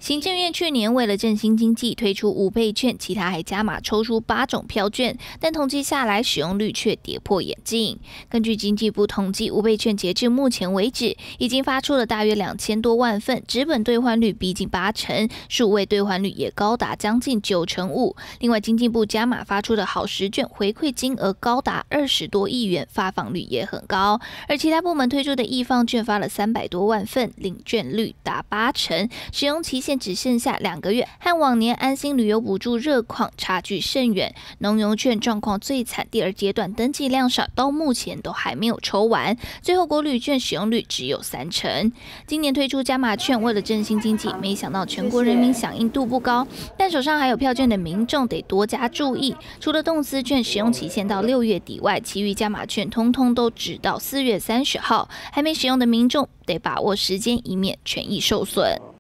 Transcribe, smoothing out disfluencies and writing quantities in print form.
行政院去年为了振兴经济，推出5倍券，其他还加码抽出8种票券，但统计下来，使用率却跌破眼镜。根据经济部统计，5倍券截至目前为止，已经发出了大约2000多万份，纸本兑换率逼近80%，数位兑换率也高达将近95%。另外，经济部加码发出的好食券，回馈金额高达20多亿元，发放率也很高。而其他部门推出的易放券发了300多万份，领券率达80%，使用期限只剩下2个月，和往年安心旅游补助热况差距甚远。农游券状况最惨，第2阶段登记量少，到目前都还没有抽完。最后国旅券使用率只有30%。今年推出加码券，为了振兴经济，没想到全国人民响应度不高，但手上还有票券的民众得多加注意。除了动资券使用期限到6月底外，其余加码券通通都只到4月30号，还没使用的民众得把握时间，以免权益受损。